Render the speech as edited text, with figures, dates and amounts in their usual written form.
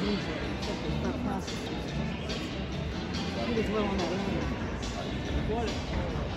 needs it, except for start processing. He was well on that line.